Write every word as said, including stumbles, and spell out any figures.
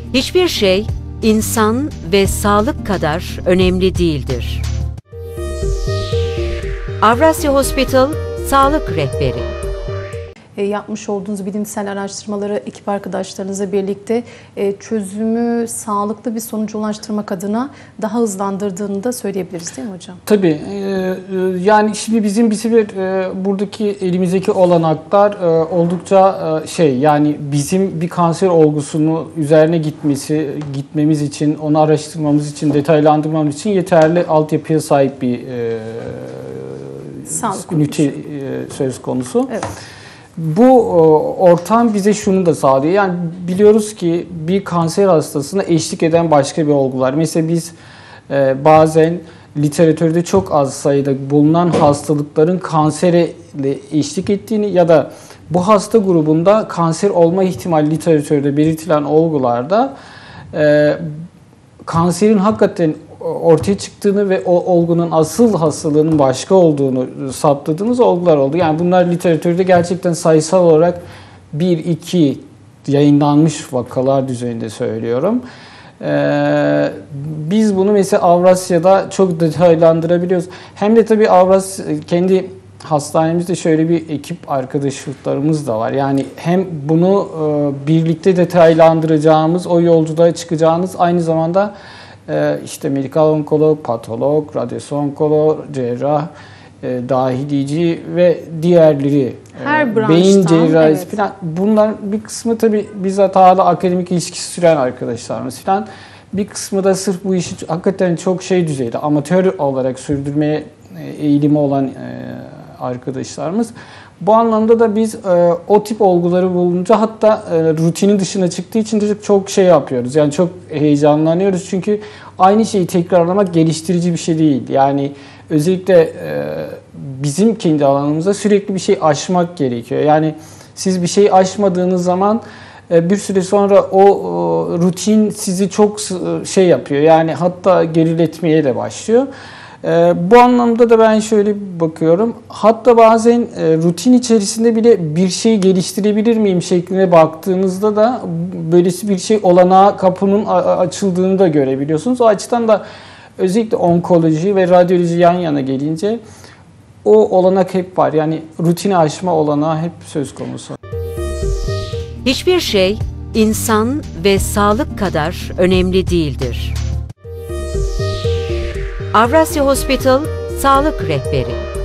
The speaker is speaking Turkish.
Hiçbir şey insan ve sağlık kadar önemli değildir. Avrasya Hospital Sağlık Rehberi. E, yapmış olduğunuz bilimsel araştırmaları ekip arkadaşlarınızla birlikte e, çözümü sağlıklı bir sonuca ulaştırmak adına daha hızlandırdığını da söyleyebiliriz değil mi hocam? Tabii. E, yani şimdi bizim bir sefer e, buradaki elimizdeki olanaklar e, oldukça e, şey yani bizim bir kanser olgusunu üzerine gitmesi, gitmemiz için, onu araştırmamız için, detaylandırmamız için yeterli altyapıya sahip bir e, Sağlık ünite e, söz konusu. Evet. Bu ortam bize şunu da sağlıyor. Yani biliyoruz ki bir kanser hastasına eşlik eden başka bir olgular. Mesela biz e, bazen literatürde çok az sayıda bulunan hastalıkların kansere eşlik ettiğini ya da bu hasta grubunda kanser olma ihtimali literatürde belirtilen olgularda e, kanserin hakikaten ortaya çıktığını ve o olgunun asıl hastalığının başka olduğunu saptadığımız olgular oldu. Yani bunlar literatürde gerçekten sayısal olarak bir iki yayınlanmış vakalar düzeyinde söylüyorum. Ee, biz bunu mesela Avrasya'da çok detaylandırabiliyoruz. Hem de tabii Avrasya kendi hastanemizde şöyle bir ekip arkadaşlıklarımız da var. Yani hem bunu e, birlikte detaylandıracağımız, o yolculuğa çıkacağınız aynı zamanda işte medikal onkolog, patolog, radyasyon onkolog, cerrah, dahilici ve diğerleri, her beyin branştan, cerrahisi evet. falan. Bunlar bir kısmı tabii bizzat hala akademik ilişkisi süren arkadaşlarımız falan. Bir kısmı da sırf bu işi hakikaten çok şey düzeyde, amatör olarak sürdürmeye eğilimi olan arkadaşlarımız. Bu anlamda da biz e, o tip olguları bulunca hatta e, rutinin dışına çıktığı için de çok şey yapıyoruz. Yani çok heyecanlanıyoruz çünkü aynı şeyi tekrarlamak geliştirici bir şey değil. Yani özellikle e, bizim kendi alanımızda sürekli bir şey aşmak gerekiyor. Yani siz bir şey aşmadığınız zaman e, bir süre sonra o e, rutin sizi çok şey yapıyor. Yani hatta geriletmeye de başlıyor. Bu anlamda da ben şöyle bakıyorum. Hatta bazen rutin içerisinde bile bir şey geliştirebilir miyim şeklinde baktığınızda da böylesi bir şey olanağı kapının açıldığını da görebiliyorsunuz. O açıdan da özellikle onkoloji ve radyoloji yan yana gelince o olanak hep var. Yani rutini aşma olanağı hep söz konusu. Hiçbir şey insan ve sağlık kadar önemli değildir. Avrasya Hospital Sağlık Rehberi.